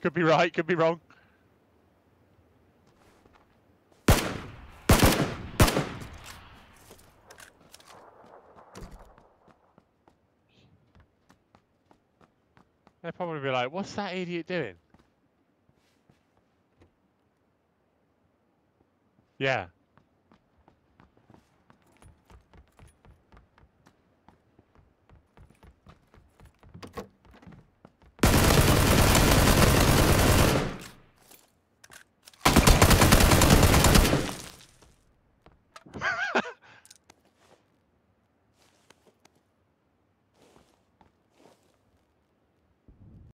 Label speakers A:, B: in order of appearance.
A: Could be right, could be wrong. They'll probably be like, what's that idiot doing? Yeah.